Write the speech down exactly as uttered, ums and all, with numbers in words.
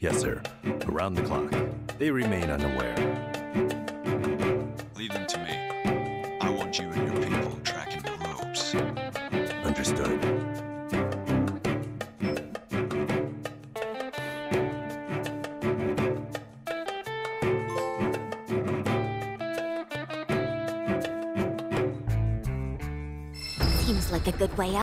Yes, sir. Around the clock. They remain unaware. Leave them to me. I want you and your people tracking the ropes. Understood. Seems like a good way out.